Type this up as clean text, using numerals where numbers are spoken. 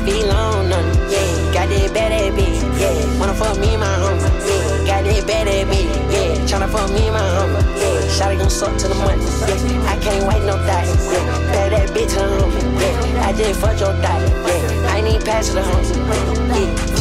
feet long, none, yeah. Got that bad ass bitch, yeah. Wanna fuck me, my homie, yeah. Got that bad ass bitch, yeah. Tryna fuck me, my homie, yeah. Shawty gon' suck to the money, yeah. I can't wait no die, yeah. Bad that bitch to the homie, yeah. I just fucked your die, yeah. I ain't even pass to the homie, yeah.